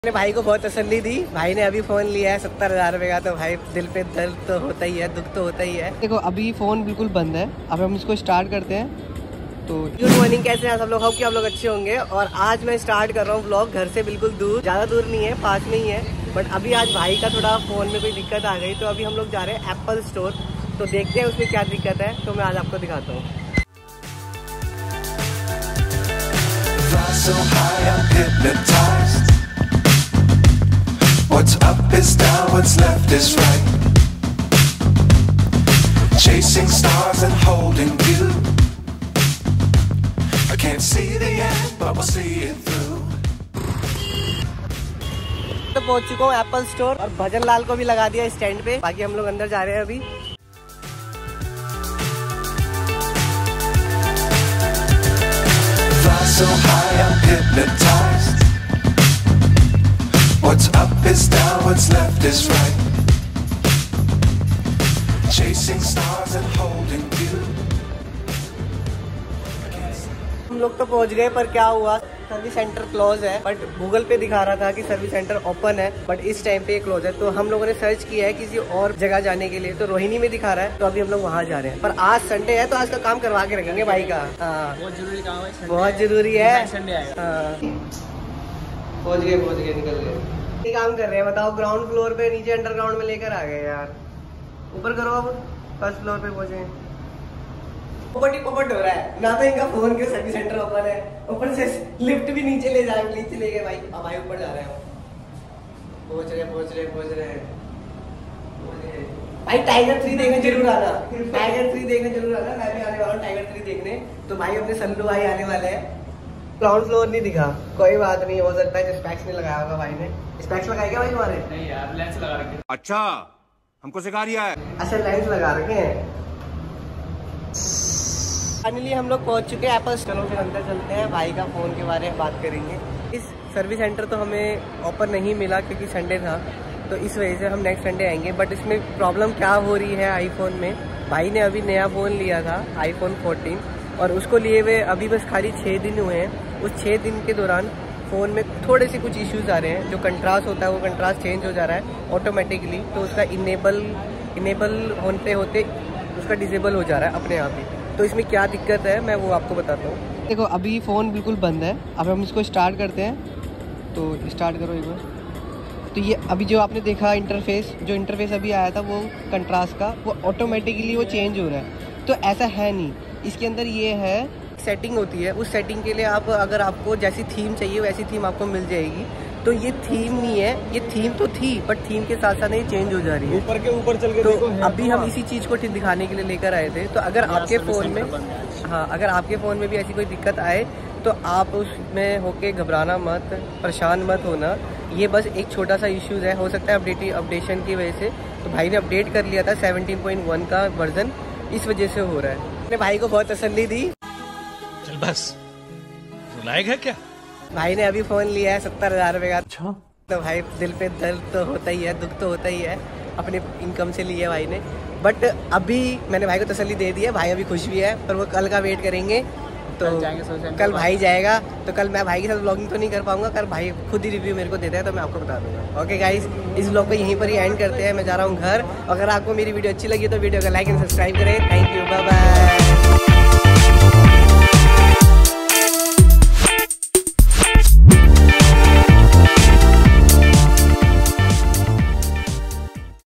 मैंने भाई को बहुत तसल्ली दी। भाई ने अभी फोन लिया है 70,000 रुपए का, तो भाई दिल पे दर्द तो होता ही है, दुख तो होता ही है। देखो अभी फोन बिल्कुल बंद है, अब हम इसको स्टार्ट करते हैं। तो गुड मॉर्निंग, कैसे हैं सब लोग? होप कि आप लोग अच्छे होंगे। और आज मैं स्टार्ट कर रहा हूँ व्लॉग घर से बिल्कुल दूर, ज़्यादा दूर नहीं है, पास में ही है। बट अभी आज भाई का थोड़ा फ़ोन में कोई दिक्कत आ गई, तो अभी हम लोग जा रहे हैं एप्पल स्टोर। तो देखते हैं उसमें क्या दिक्कत है, तो मैं आज आपको दिखाता हूँ। What's up is down, what's left is right. Chasing stars and holding you. I can't see the end, but we'll see it through. तो पहुंच चुका हूँ एप्पल स्टोर, और भजन लाल को भी लगा दिया स्टैंड पे। बाकी हम लोग अंदर जा रहे हैं अभी। Fly so high, I'm hypnotized. What's up is down, what's left is right. Chasing stars and holding you. हम लोग तो पहुंच गए, पर क्या हुआ, सर्विस सेंटर क्लोज है। बट गूगल पे दिखा रहा था कि सर्विस सेंटर ओपन है, बट इस टाइम पे क्लोज है। तो हम लोगों ने सर्च किया है किसी और जगह जाने के लिए, तो रोहिणी में दिखा रहा है, तो अभी हम लोग वहाँ जा रहे हैं। पर आज संडे है, तो आज का काम करवा के रखेंगे भाई का। बहुत जरूरी काम है, बहुत जरूरी है। संडे आएगा। पहुंच गए, निकल गए। ये काम कर रहे हैं, बताओ, ग्राउंड फ्लोर पे, नीचे अंडरग्राउंड में लेकर आ गए यार। ऊपर करो, अब फर्स्ट फ्लोर पे पहुंचे। पोपट ही पोपट हो रहा है ना, तो इनका फोन के सर्विस सेंटर ओपन है, ऊपर से लिफ्ट भी नीचे ले जाए, नीचे ले गए भाई। अब भाई ऊपर जा रहे हैं, पहुंच रहे भाई। टाइगर 3 देखने जरूर आना, टाइगर 3 देखने जरूर आना। मैं भी आने वाला हूँ टाइगर 3 देखने। तो भाई अपने सल्लू भाई आने वाले हैं। ग्राउंड फ्लोर नहीं दिखा, कोई बात नहीं, हो सकता है स्पेक्स नहीं लगाया होगा भाई ने। स्पेक्स लगाए क्या भाई हमारे? नहीं यार, लेंस लगा रखे। अच्छा, हमको सिखा रिया है। अच्छा, लेंस लगा रखे हैं। फाइनली हम लोग पहुंच चुके हैं एप्पल। चलो फिर अंदर चलते हैं, भाई का फ़ोन के बारे में बात करेंगे। इस सर्विस सेंटर तो हमें ओपन नहीं मिला क्योंकि संडे था, तो इस वजह से हम नेक्स्ट संडे आएंगे। बट इसमें प्रॉब्लम क्या हो रही है आईफोन में, भाई ने अभी नया फ़ोन लिया था iPhone 14, और उसको लिए हुए अभी बस खाली 6 दिन हुए हैं। उस 6 दिन के दौरान फ़ोन में थोड़े से कुछ इश्यूज़ आ रहे हैं। जो कंट्रास्ट होता है वो कंट्रास्ट चेंज हो जा रहा है ऑटोमेटिकली, तो उसका इनेबल होते होते उसका डिसेबल हो जा रहा है अपने आप ही। तो इसमें क्या दिक्कत है मैं वो आपको बताता हूँ। देखो अभी फ़ोन बिल्कुल बंद है, अब हम इसको स्टार्ट करते हैं। तो स्टार्ट करो एक बार। तो ये अभी जो आपने देखा इंटरफेस अभी आया था, वो कंट्रास्ट का, वो ऑटोमेटिकली वो चेंज हो रहा है। तो ऐसा है नहीं, इसके अंदर ये है सेटिंग होती है। उस सेटिंग के लिए आप, अगर आपको जैसी थीम चाहिए वैसी थीम आपको मिल जाएगी। तो ये थीम नहीं है, ये थीम तो थी, बट थीम के साथ साथ ये चेंज हो जा रही है। ऊपर के ऊपर चल के तो देखो, अभी हम इसी चीज़ को दिखाने के लिए लेकर आए थे। तो अगर आपके फ़ोन में, हाँ, अगर आपके फ़ोन में भी ऐसी कोई दिक्कत आए, तो आप उसमें होके घबराना मत, परेशान मत होना। ये बस एक छोटा सा इश्यूज़ है, हो सकता है अपडेशन की वजह से। तो भाई ने अपडेट कर लिया था 17.1 का वर्जन, इस वजह से हो रहा है। मैंने भाई को बहुत तसल्ली दी। चल बस, रुलाएगा क्या? भाई ने अभी फ़ोन लिया है 70,000 रुपए का। अच्छा, तो भाई दिल पे दर्द तो होता ही है, दुख तो होता ही है। अपने इनकम से लिया भाई ने। बट अभी मैंने भाई को तसल्ली दे दी है, भाई अभी खुश भी है, पर वो कल का वेट करेंगे। तो कल भाई जाएगा, तो कल मैं भाई के साथ व्लॉगिंग तो नहीं कर पाऊंगा। कल भाई खुद ही रिव्यू मेरे को देता है, तो मैं आपको बता दूंगा। ओके गाइस, इस व्लॉग को यहीं पर ही एंड करते हैं। मैं जा रहा हूँ घर। अगर आपको मेरी वीडियो अच्छी लगी तो वीडियो को लाइक एंड सब्सक्राइब करें। Thank you, bye bye.